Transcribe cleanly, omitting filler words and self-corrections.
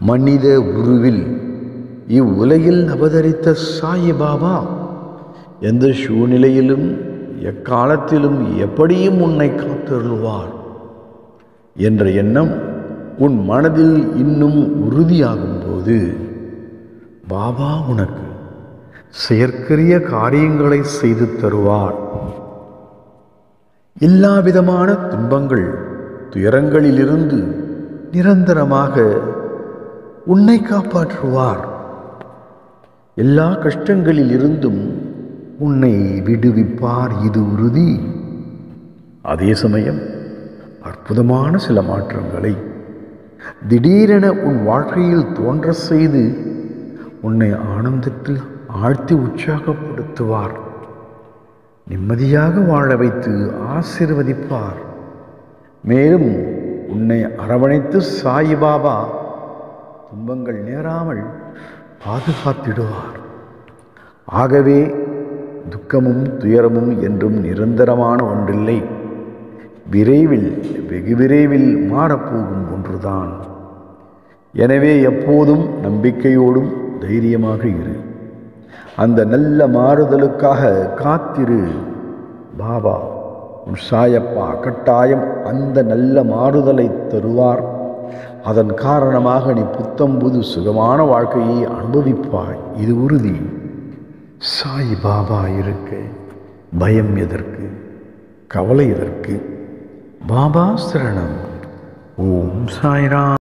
மனித உருவில் இவ்வுலகில் அவதரித்த சாய் பாபா எந்த சூழ்நிலையிலும் எக்காலத்திலும் எப்படியும் உன்னை காத்தருள்வார் என்ற எண்ணம் உன் மனதில் இன்னும் உறுதியாகும் போது பாபா உனக்கு செயற்கரிய காரியங்களை செய்து தருவார். எல்லாவிதமான துன்பங்கள் துயரங்களிலிருந்து நிரந்தரமாக உன்னை காப்பாற்றுவார். எல்லா கஷ்டங்களில் இருந்தும் உன்னை விடுவிப்பார், இது உறுதி. அதே சமயம் அற்புதமான சில மாற்றங்களை திடீரென உன் வாழ்க்கையில் தோன்ற செய்து உன்னை ஆனந்தத்தில் ஆழ்த்தி உற்சாகப்படுத்துவார். நிம்மதியாக வாழ வைத்து ஆசீர்வதிப்பார். மேலும் உன்னை அரவணைத்து சாய் பாபா துன்பங்கள் நேராமல் பாதுகாத்திடுவார். ஆகவே துக்கமும் துயரமும் என்றும் நிரந்தரமான ஒன்றில்லை, விரைவில் வெகு விரைவில் மாறப்போகும் ஒன்றுதான். எனவே எப்போதும் நம்பிக்கையோடும் தைரியமாக இரு. அந்த நல்ல மாறுதலுக்காக காத்திரு. பாபா உன் சாயப்பா கட்டாயம் அந்த நல்ல மாறுதலை தருவார். அதன் காரணமாக நீ புத்தம்புது சுகமான வாழ்க்கையை அனுபவிப்பாய், இது உறுதி. சாய் பாபா இருக்க பயம் எதற்கு, கவலை எதற்கு? பாபா சரணம். ஓம் சாய்ராம்.